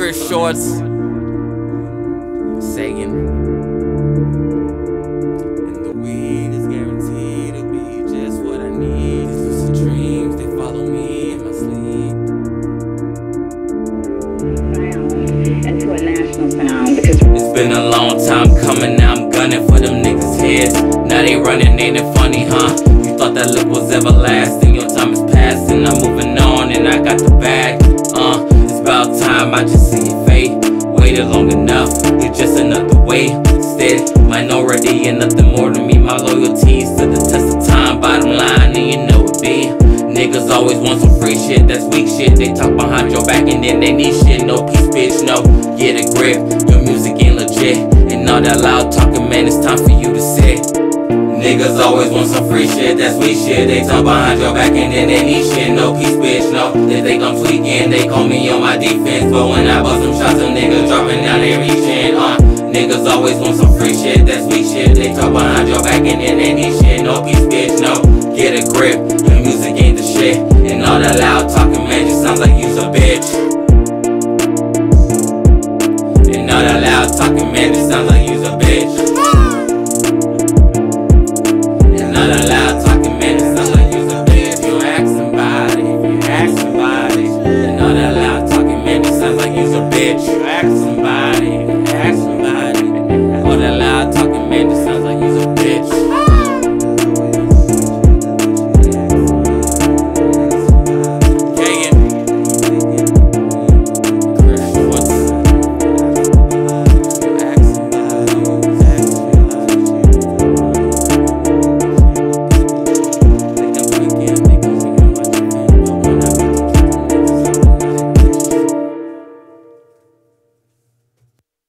wear shorts, sagging, and the weed is guaranteed to be just what I need. These lucid dreams, they follow me in my sleep. And to a national sound, because It's been a long time coming, now I'm gunning for them niggas' heads. Now they running, ain't it funny, huh? You thought that look was everlasting, your time is passing. I'm moving on and I got the bag. It's about time I just see it fade. Waited long enough, you're just another way. Instead, minority and nothing more to me. My loyalties to the test of time. Bottom line, and you know it be. Niggas always want some free shit, that's weak shit. They talk behind your back and then they need shit. No peace, bitch, no, get a grip. Your music ain't legit. And all that loud talking, man, it's time for you to sit. Niggas always want some free shit, that's weak shit. They talk behind your back and then they need shit. No peace, bitch, no. They think I'm tweaking, they call me on my defense. But when I bust them shots, them niggas dropping, now they reaching, Niggas always want some free shit, that's weak shit. They talk behind your back and then they need shit. No peace, bitch, no. Get a grip.